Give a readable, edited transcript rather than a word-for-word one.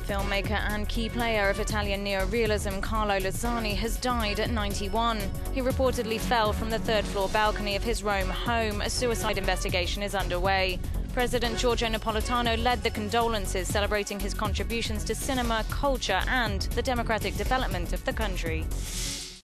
filmmaker and key player of Italian neo-realism Carlo Lizzani has died at 91. He reportedly fell from the third-floor balcony of his Rome home. A suicide investigation is underway. President Giorgio Napolitano led the condolences, celebrating his contributions to cinema, culture and the democratic development of the country.